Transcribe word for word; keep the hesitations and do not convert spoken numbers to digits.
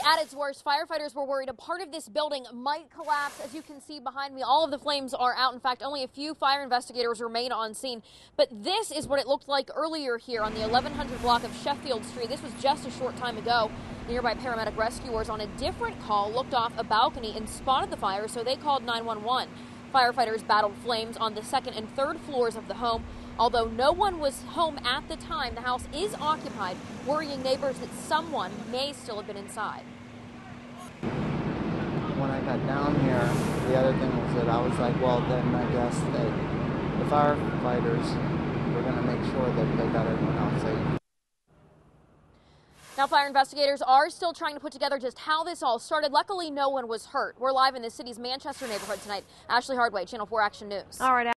At its worst, firefighters were worried a part of this building might collapse. As you can see behind me, all of the flames are out. In fact, only a few fire investigators remain on scene. But this is what it looked like earlier here on the eleven hundred block of Sheffield Street. This was just a short time ago. Nearby paramedic rescuers on a different call looked off a balcony and spotted the fire, so they called nine one one. Firefighters battled flames on the second and third floors of the home. Although no one was home at the time, the house is occupied, worrying neighbors that someone may still have been inside. When I got down here, the other thing was that I was like, well, then I guess that the firefighters were going to make sure that they got everyone else safe. Now, fire investigators are still trying to put together just how this all started. Luckily, no one was hurt. We're live in the city's Manchester neighborhood tonight. Ashley Hardway, Channel four Action News. All right.